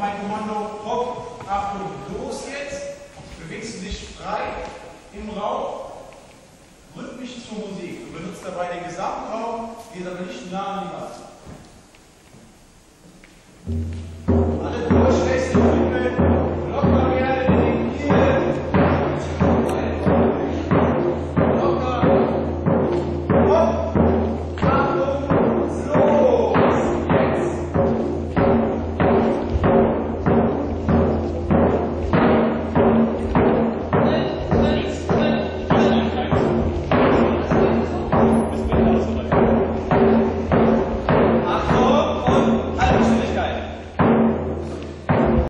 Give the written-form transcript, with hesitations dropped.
mein Kommando Hopp, Achtung, los jetzt, bewegst du dich frei im Raum, rhythmisch zur Musik. Du benutzt dabei den gesamten Raum, geht aber nicht nah an die Wand.